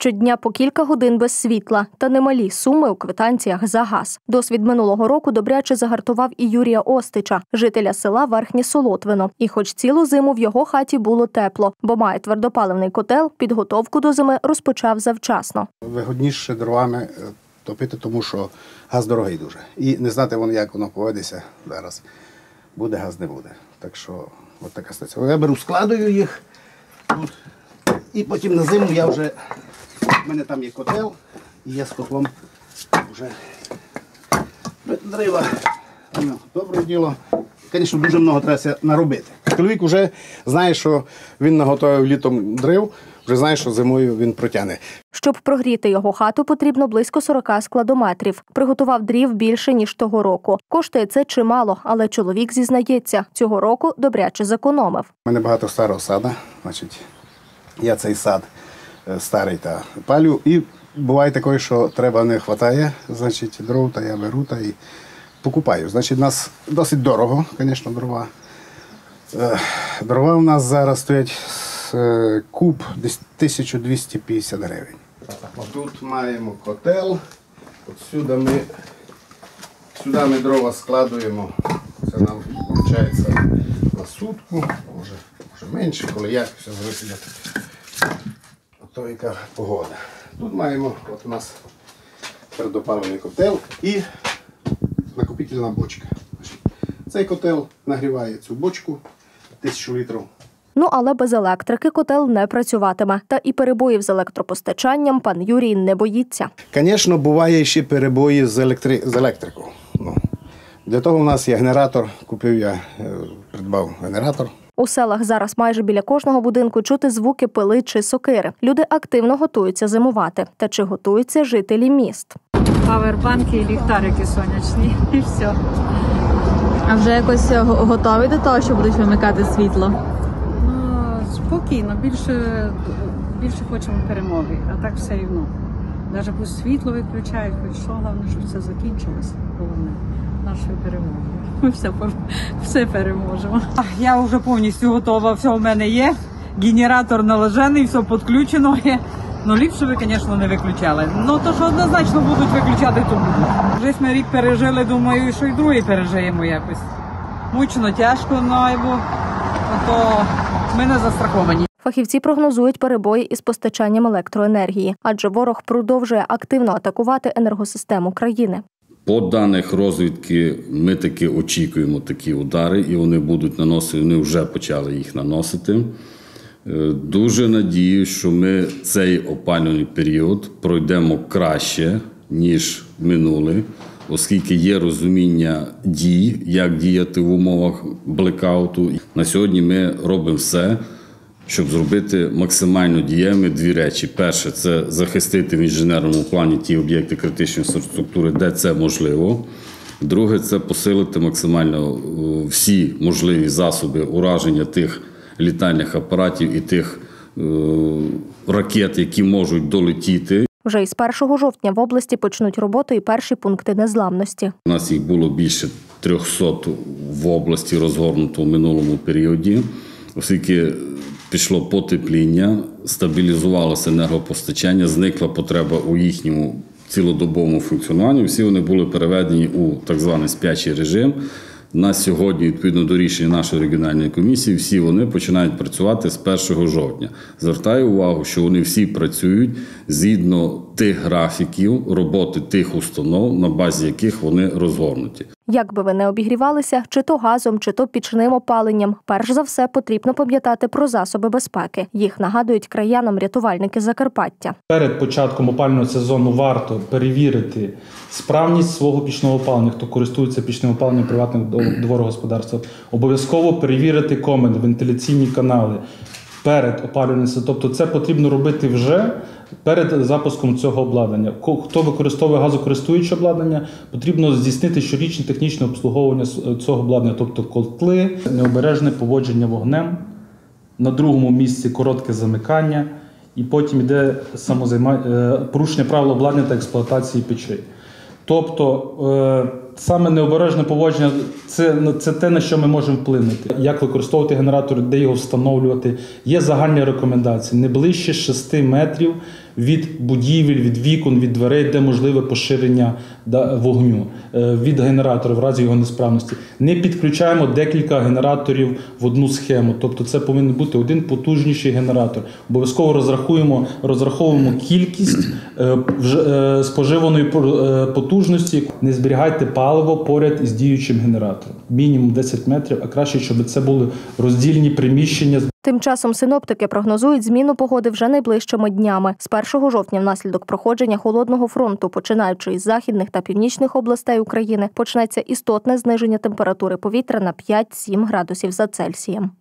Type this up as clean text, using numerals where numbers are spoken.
Щодня по кілька годин без світла та немалі суми у квитанціях за газ. Досвід минулого року добряче загартував і Юрія Остича, жителя села Верхнє Солотвино. І хоч цілу зиму в його хаті було тепло, бо має твердопаливний котел, підготовку до зими розпочав завчасно. Вигодніше дровами топити, тому що газ дорогий дуже. І не знати, як воно поведеться зараз. Буде газ, не буде. Так що, от така ситуація. Я беру, складую їх тут. І потім на зиму в мене там є котел, і я з котлом вже дрова. Добре діло. Звісно, дуже багато треба наробити. Чоловік вже знає, що він наготовив літом дров, вже знає, що зимою він протягне. Щоб прогріти його хату, потрібно близько 40 складометрів. Приготував дрів більше, ніж того року. Коштує це чимало, але чоловік зізнається, цього року добряче зекономив. У мене багато старого саду, я цей сад старий та палю. І буває таке, що треба не вистачає, дров, та я беру та і покупаю. Нас досить дорого, звісно, дрова. Дрова у нас зараз стоять куб десь 1250 гривень. Тут маємо котел, сюди ми дрова складуємо. Це нам виходить на сутку, може менше, коли як все залежить. Ото яка погода. Тут маємо, у нас твердопаливний котел і накопительна бочка. Цей котел нагріває цю бочку 1000 літрів. Але без електрики котел не працюватиме. Та і перебоїв з електропостачанням пан Юрій не боїться. Звісно, буває ще перебої з електрикою. Для того у нас є генератор. Придбав генератор. У селах зараз майже біля кожного будинку чути звуки пили чи сокири. Люди активно готуються зимувати. Та чи готуються жителі міст? Павербанки і ліхтарики сонячні. І все. А вже якось готові до того, що будуть вимикати світло? Спокійно. Більше хочемо перемоги. А так все рівно. Навіть пусть світло виключають, хоч що, головне, щоб це закінчилось. Головне. Нашою перемогою. Ми все переможемо. Я вже повністю готова, все в мене є. Генератор належений, все підключено є. Ліпше ви, звісно, не виключали. То, що однозначно будуть виключати, то будуть. Вже ми рік пережили, думаю, що і другий пережиємо якось. Мучно, тяжко, то ми не застраховані. Фахівці прогнозують перебої із постачанням електроенергії, адже ворог продовжує активно атакувати енергосистему країни. По даних розвідки ми таки очікуємо такі удари, і вони будуть наносити, вони вже почали їх наносити. Дуже надію, що ми цей опалювальний період пройдемо краще, ніж минулий, оскільки є розуміння дій, як діяти в умовах блекауту. На сьогодні ми робимо все, щоб зробити максимально дієвими дві речі. Перше – це захистити в інженерному плані ті об'єкти критичної інфраструктури, де це можливо. Друге – це посилити максимально всі можливі засоби ураження тих літальних апаратів і тих ракет, які можуть долетіти. Вже із 1 жовтня в області почнуть роботу і перші пункти незламності. У нас їх було більше 300 в області розгорнуто в минулому періоді, оскільки пішло потепління, стабілізувалося енергопостачання, зникла потреба у їхньому цілодобовому функціонуванні. Всі вони були переведені у так званий спячий режим. На сьогодні, відповідно до рішення нашої регіональної комісії, всі вони починають працювати з 1 жовтня. Звертаю увагу, що вони всі працюють згідно тих графіків роботи тих установ, на базі яких вони розгорнуті. Як би ви не обігрівалися, чи то газом, чи то пічним опаленням, перш за все потрібно пам'ятати про засоби безпеки. Їх нагадують краянам рятувальники Закарпаття. Перед початком опалювального сезону варто перевірити справність свого пічного опалення, хто користується пічним опаленням приватних дворогосподарств. Обов'язково перевірити комини, вентиляційні канали перед опалювальним сезоном. Тобто це потрібно робити вже перед запуском цього обладнання. Хто використовує газокористуюче обладнання, потрібно здійснити щорічне технічне обслуговування цього обладнання, тобто котли, необережне поводження вогнем, на другому місці коротке замикання, і потім йде порушення правил обладнання та експлуатації печей. Тобто Саме необережне поводження – це те, на що ми можемо вплинути. Як використовувати генератор, де його встановлювати. Є загальні рекомендації. Не ближче 6 метрів від будівель, від вікон, від дверей, де можливе поширення вогню від генератора в разі його несправності. Не підключаємо декілька генераторів в одну схему. Тобто це повинен бути один потужніший генератор. Обов'язково розраховуємо кількість споживаної потужності. Не зберігайте паливо поряд із діючим генератором. Мінімум 10 метрів, а краще, щоб це були роздільні приміщення. Тим часом синоптики прогнозують зміну погоди вже найближчими днями. З 1 жовтня внаслідок проходження холодного фронту, починаючи із західних та північних областей України, почнеться істотне зниження температури повітря на 5-7 градусів за Цельсієм.